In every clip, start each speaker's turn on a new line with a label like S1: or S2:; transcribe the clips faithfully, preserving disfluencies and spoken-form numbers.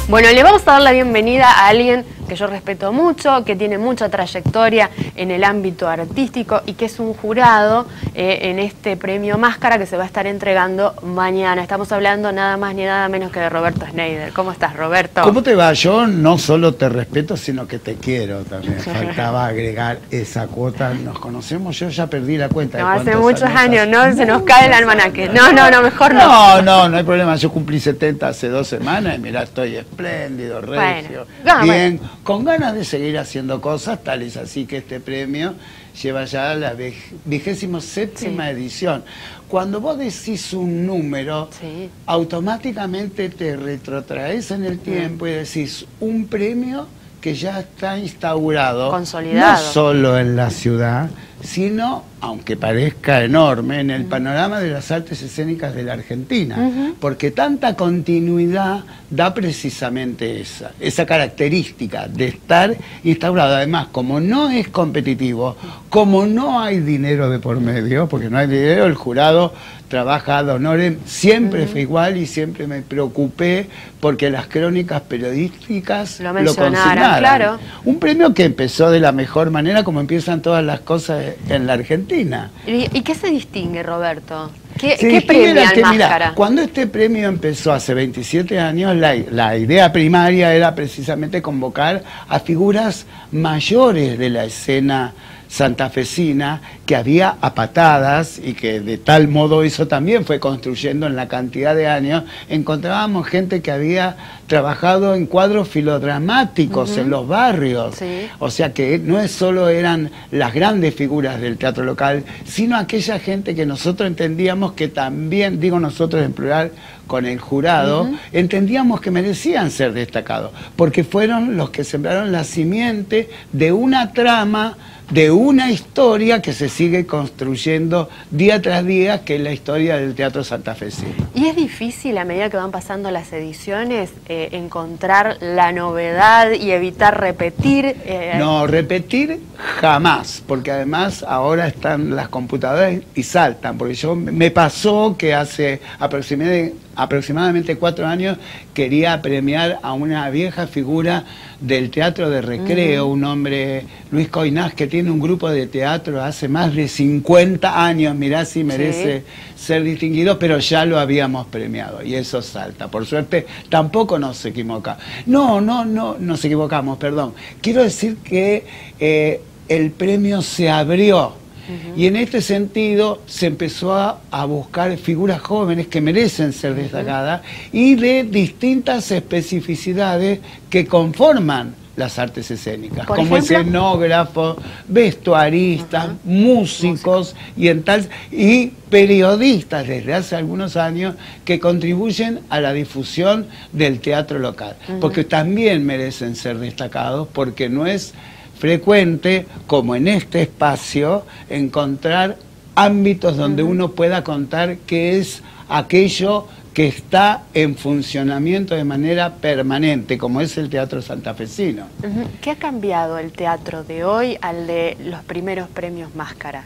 S1: Bueno, le vamos a dar la bienvenida a alguien que yo respeto mucho, que tiene mucha trayectoria en el ámbito artístico y que es un jurado eh, en este premio Máscara que se va a estar entregando mañana. Estamos hablando nada más ni nada menos que de Roberto Schneider. ¿Cómo estás, Roberto?
S2: ¿Cómo te va? Yo no solo te respeto, sino que te quiero también. Faltaba agregar esa cuota. Nos conocemos, yo ya perdí la cuenta.
S1: No,
S2: de
S1: hace muchos años, ¿no?
S2: Hace...
S1: Se nos cae el almanaque. No, no, no, mejor no.
S2: No, no, no hay problema. Yo cumplí setenta hace dos semanas y mirá, estoy espléndido, regio,
S1: bueno,
S2: bien,
S1: bueno.
S2: con ganas de seguir haciendo cosas, tal es así que este premio lleva ya la vigésimo séptima sí. edición. Cuando vos decís un número, sí. automáticamente te retrotraes en el tiempo sí. y decís un premio que ya está instaurado,
S1: consolidado,
S2: no solo en la ciudad, sino, aunque parezca enorme, en el uh-huh. panorama de las artes escénicas de la Argentina, uh-huh. porque tanta continuidad da precisamente esa, esa característica de estar instaurado. Además, como no es competitivo, como no hay dinero de por medio, porque no hay dinero, el jurado trabaja ad honorem, siempre uh-huh. fue igual y siempre me preocupé porque las crónicas periodísticas
S1: lo,
S2: lo consignaran.
S1: Claro.
S2: Un premio que empezó de la mejor manera como empiezan todas las cosas en la Argentina.
S1: ¿Y, y qué se distingue, Roberto? ¿Qué,
S2: se
S1: ¿qué premia
S2: que,
S1: Máscara?
S2: Mira, cuando este premio empezó hace veintisiete años, la, la idea primaria era precisamente convocar a figuras mayores de la escena santafesina, que había a patadas y que de tal modo eso también fue construyendo en la cantidad de años. Encontrábamos gente que había trabajado en cuadros filodramáticos uh-huh. en los barrios, sí. o sea que no es solo eran las grandes figuras del teatro local, sino aquella gente que nosotros entendíamos que también, digo nosotros en plural, con el jurado, uh-huh. entendíamos que merecían ser destacados, porque fueron los que sembraron la simiente de una trama, de una historia que se sigue construyendo día tras día, que es la historia del teatro santafesino.
S1: ¿Y es difícil, a medida que van pasando las ediciones, eh, encontrar la novedad y evitar repetir? Eh...
S2: No, repetir jamás, porque además ahora están las computadoras y saltan, porque yo me pasó que hace aproximadamente, aproximadamente cuatro años quería premiar a una vieja figura del teatro de recreo, uh-huh. un hombre, Luis Coinás, que tiene un grupo de teatro hace más de cincuenta años, mirá si merece sí. ser distinguido, pero ya lo habíamos premiado y eso salta. Por suerte tampoco nos equivocamos. No, no, no nos equivocamos, perdón. Quiero decir que eh, el premio se abrió. Uh-huh. Y en este sentido se empezó a, a buscar figuras jóvenes que merecen ser destacadas uh-huh. y de distintas especificidades que conforman las artes escénicas,
S1: ¿Por
S2: como
S1: ejemplo?
S2: escenógrafos, vestuaristas, uh-huh. músicos
S1: Música.
S2: y, en tal, y periodistas desde hace algunos años que contribuyen a la difusión del teatro local, uh-huh. porque también merecen ser destacados, porque no es frecuente, como en este espacio, encontrar ámbitos donde uh-huh. uno pueda contar qué es aquello que está en funcionamiento de manera permanente, como es el teatro santafesino.
S1: Uh-huh. ¿Qué ha cambiado el teatro de hoy al de los primeros premios Máscara?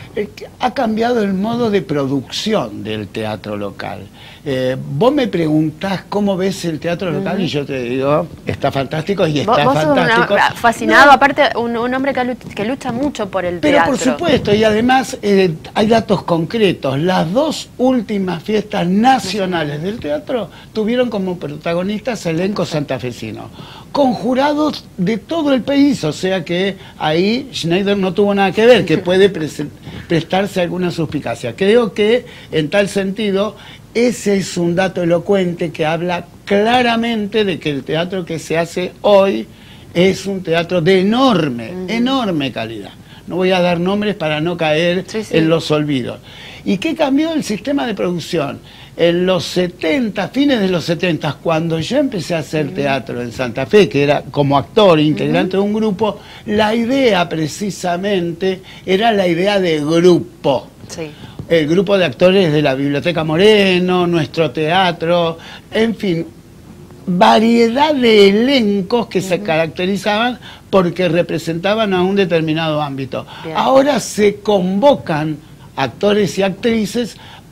S2: Ha cambiado el modo de producción del teatro local. Eh, vos me preguntás cómo ves el teatro local uh-huh. y yo te digo, está fantástico y está
S1: vos
S2: fantástico.
S1: Sos una, fascinado, no. aparte un, un hombre que, que lucha mucho por el
S2: Pero
S1: teatro.
S2: Pero por supuesto, y además eh, hay datos concretos. Las dos últimas fiestas nacionales del teatro tuvieron como protagonistas elencos santafesinos, con jurados de todo el país, o sea que ahí Schneider no tuvo nada que ver, que puede prestarse alguna suspicacia. Creo que en tal sentido ese es un dato elocuente que habla claramente de que el teatro que se hace hoy es un teatro de enorme, uh-huh. enorme calidad. No voy a dar nombres para no caer sí, sí. en los olvidos. ¿Y qué cambió el sistema de producción? En los setenta, fines de los setenta, cuando yo empecé a hacer uh-huh. teatro en Santa Fe, que era como actor, integrante uh-huh. de un grupo, la idea precisamente era la idea de grupo.
S1: Sí.
S2: El grupo de actores de la Biblioteca Moreno, nuestro teatro, en fin, variedad de elencos que uh-huh. se caracterizaban porque representaban a un determinado ámbito. Bien. Ahora se convocan actores y actrices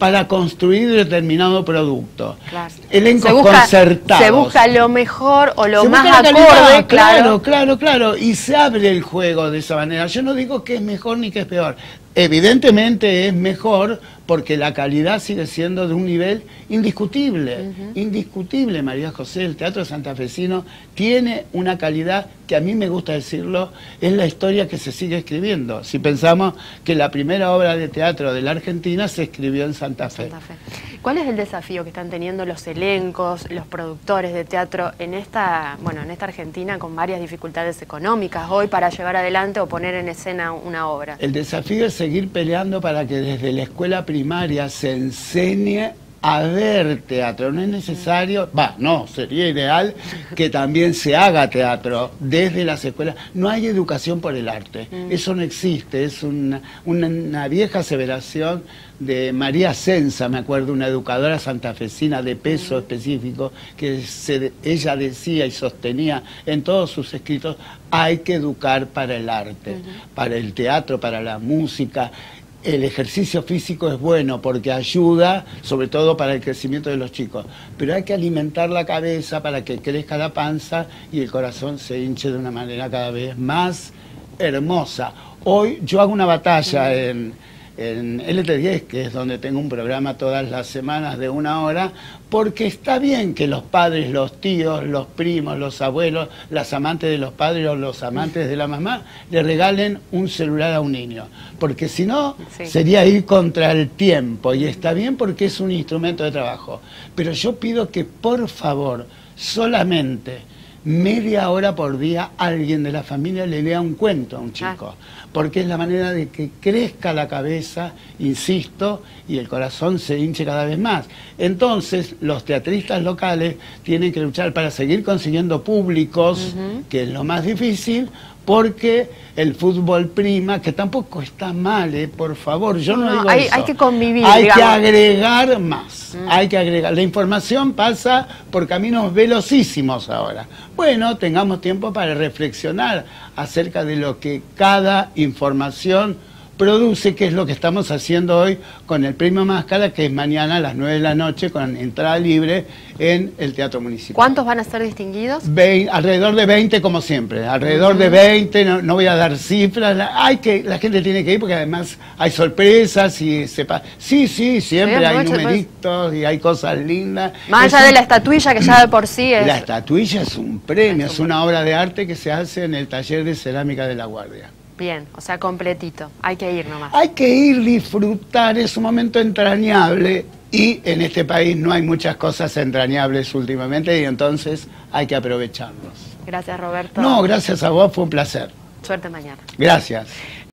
S2: para construir determinado producto.
S1: Claro.
S2: Elencos
S1: se busca,
S2: concertados.
S1: Se busca lo mejor o lo
S2: se
S1: más
S2: acorde,
S1: calidad,
S2: claro, claro, claro, claro. Y se abre el juego de esa manera. Yo no digo que es mejor ni que es peor. Evidentemente es mejor porque la calidad sigue siendo de un nivel indiscutible, uh-huh. indiscutible, María José. El teatro santafesino tiene una calidad que a mí me gusta decirlo, es la historia que se sigue escribiendo. Si pensamos que la primera obra de teatro de la Argentina se escribió en Santa Fe.
S1: Santa Fe. ¿Cuál es el desafío que están teniendo los elencos, los productores de teatro en esta, bueno, en esta Argentina con varias dificultades económicas hoy para llevar adelante o poner en escena una obra?
S2: El desafío es seguir peleando para que desde la escuela primaria se enseñe a ver teatro. No es necesario, va, no, sería ideal que también se haga teatro desde las escuelas. No hay educación por el arte, mm. eso no existe, es una, una, una vieja aseveración de María Sensa, me acuerdo, una educadora santafesina de peso mm. específico, que se, ella decía y sostenía en todos sus escritos, hay que educar para el arte, mm. para el teatro, para la música. El ejercicio físico es bueno porque ayuda, sobre todo para el crecimiento de los chicos, pero hay que alimentar la cabeza para que crezca la panza y el corazón se hinche de una manera cada vez más hermosa. Hoy yo hago una batalla en, en L T diez, que es donde tengo un programa todas las semanas de una hora, porque está bien que los padres, los tíos, los primos, los abuelos, las amantes de los padres o los amantes de la mamá le regalen un celular a un niño, porque si no sí. sería ir contra el tiempo, y está bien porque es un instrumento de trabajo, pero yo pido que por favor solamente media hora por día alguien de la familia le lea un cuento a un chico, ah. porque es la manera de que crezca la cabeza, insisto, y el corazón se hinche cada vez más. Entonces, los teatristas locales tienen que luchar para seguir consiguiendo públicos, uh-huh. que es lo más difícil, porque el fútbol prima, que tampoco está mal, ¿eh? Por favor, yo no, no digo
S1: hay,
S2: eso.
S1: Hay que convivir,
S2: Hay
S1: digamos.
S2: que agregar más, mm. hay que agregar. La información pasa por caminos velocísimos ahora. Bueno, tengamos tiempo para reflexionar acerca de lo que cada información produce, que es lo que estamos haciendo hoy con el Premio Máscara, que es mañana a las nueve de la noche con entrada libre en el Teatro Municipal.
S1: ¿Cuántos van a ser distinguidos?
S2: Ve, alrededor de veinte, como siempre, alrededor uh-huh. de veinte, no, no voy a dar cifras, la, hay que, la gente tiene que ir porque además hay sorpresas y sepa. Sí, sí, siempre sí, hay numeritos pues. Y hay cosas lindas.
S1: Más
S2: es
S1: allá
S2: un,
S1: de la estatuilla, que ya de por sí es...
S2: La estatuilla es un premio, es, un es una obra de arte que se hace en el taller de cerámica de La Guardia.
S1: Bien, o sea, completito. Hay que ir nomás.
S2: Hay que ir, disfrutar, es un momento entrañable y en este país no hay muchas cosas entrañables últimamente y entonces hay que aprovecharlos.
S1: Gracias, Roberto.
S2: No, gracias a vos, fue un placer.
S1: Suerte mañana.
S2: Gracias.